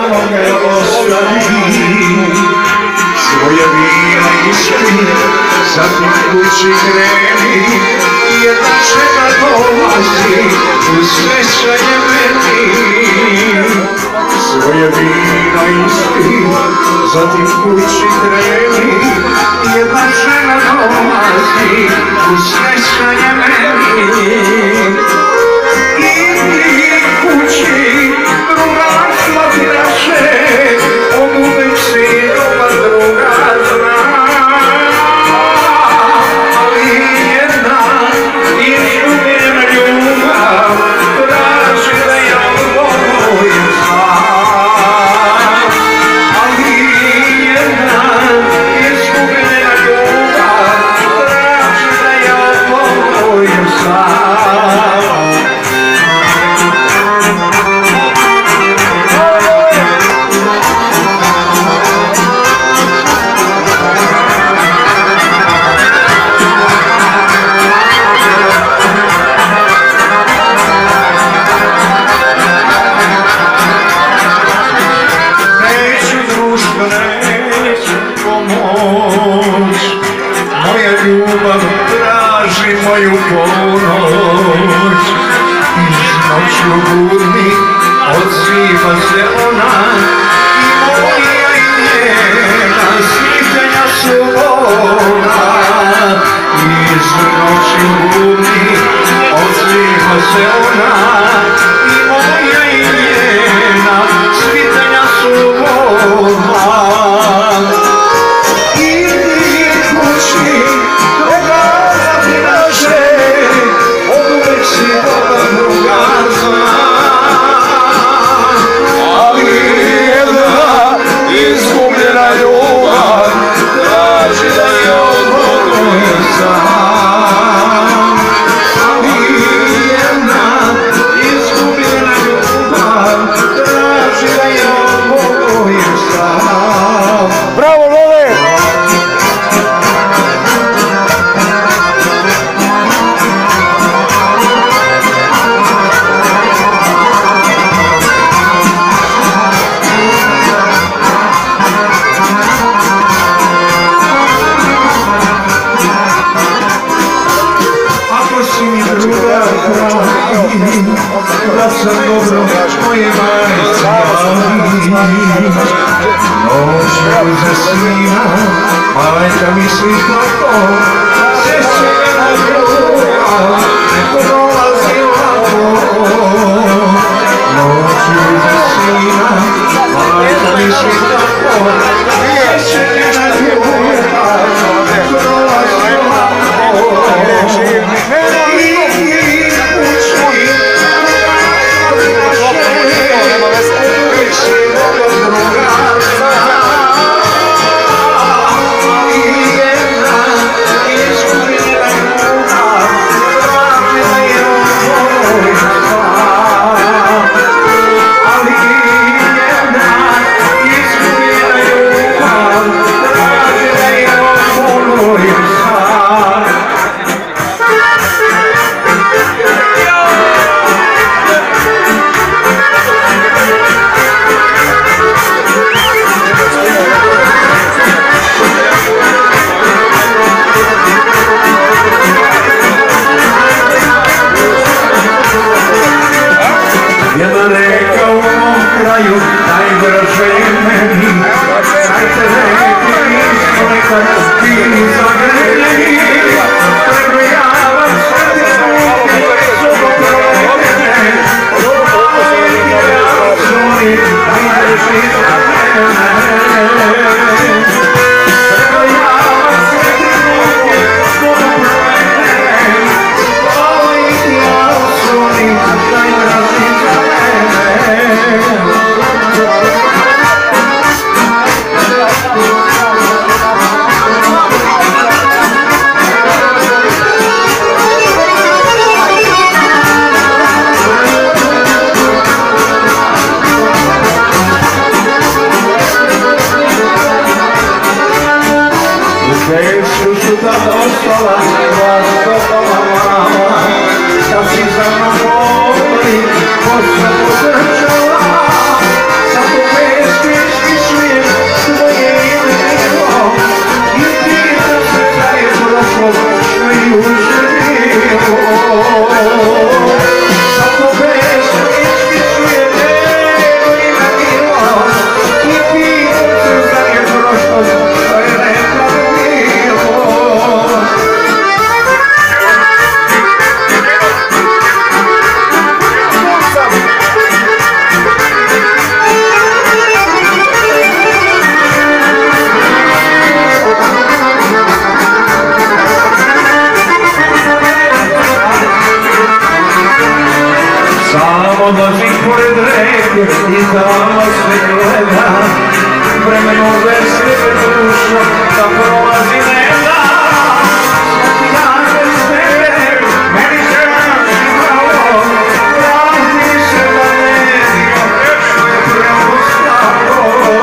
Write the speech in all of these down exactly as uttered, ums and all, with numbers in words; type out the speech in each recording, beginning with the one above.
moga ostavi, svoje vina ispri, zatim kući kreni, jedna žena dolazi u srećanje meni. Svoje vina ispri, zatim kući kreni, jedna žena dolazi u srećanje meni. I kući druga slaviraše, on uvek si dobar druga zna. Ali jedna izgubljena ljubav traži da ja volim sam. Ali jedna izgubljena ljubav traži da ja volim sam. Ljubav traži moju pomoć, iz noću budni odziva se ona i moja i njena sviđanja su ona. Iz noću budni odziva se ona i moja i njena sviđanja su ona. Da sam dobro moje majci javi, noću zasnima, majka misli kako se sjena druga, neko dolazi lako. Noću zasnima, majka misli kako se sjena druga, neko dolazi lako. Prolazim pored reke i tamo se gleda, vremenom bez tebe dušo da prolazi ne da. Svaki dan bez tebe meni se naši malo, vrati se da ne dio što je preostalo.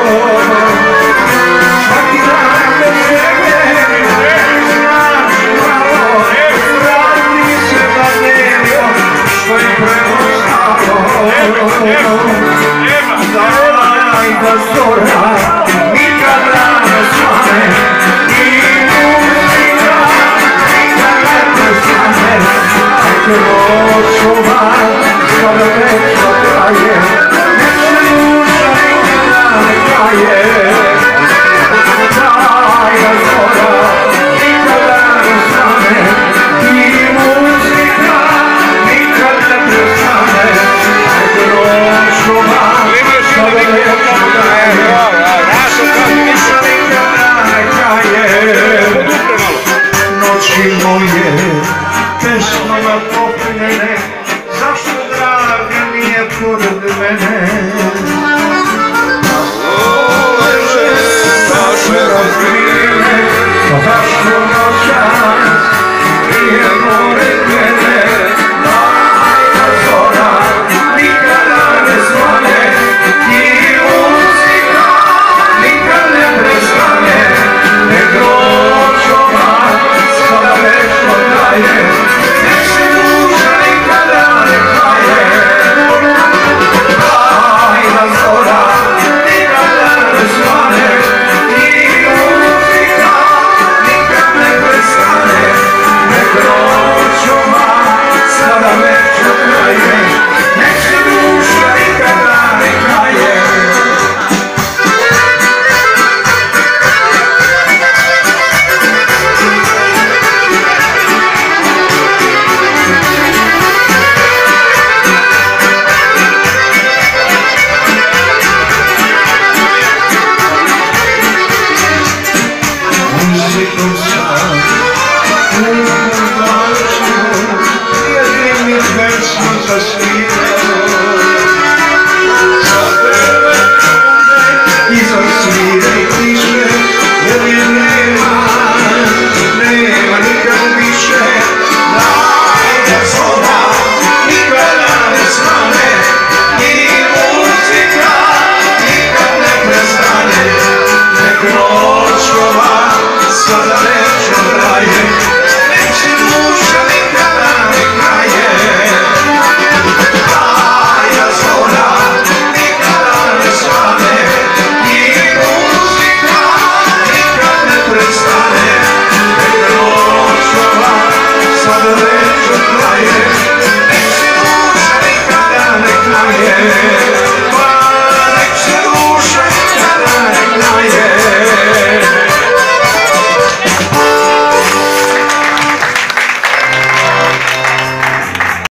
Svaki dan bez tebe meni se naši malo, vrati se da ne dio što je preostalo. Daj da zora